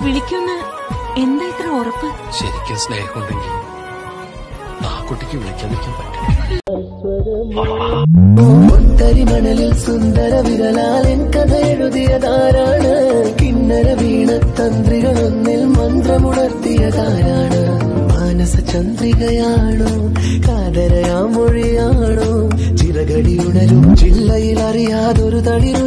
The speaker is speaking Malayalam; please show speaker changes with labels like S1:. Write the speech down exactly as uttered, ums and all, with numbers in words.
S1: വിളിക്കുന്ന എന്താ ഇത്ര ഉറപ്പ്?
S2: ശരിക്കും സ്നേഹമുണ്ടെങ്കിൽ ആ കുട്ടിക്ക് വിളിക്കാതിരിക്കാൻ പറ്റും.
S3: മണലിൽ സുന്ദര വിരലാലൻ കഥ എഴുതിയതാരാണ്? കിന്നര വീണ തന്ത്രികളൊന്നിൽ മന്ത്രമുണർത്തിയതാരാണ്? മാനസ ചന്ദ്രികയാണോ കാതരയാ മൊഴിയാണോ? ചിറകടി ഉണരും ജില്ലയിൽ അറിയാതൊരു തളിർ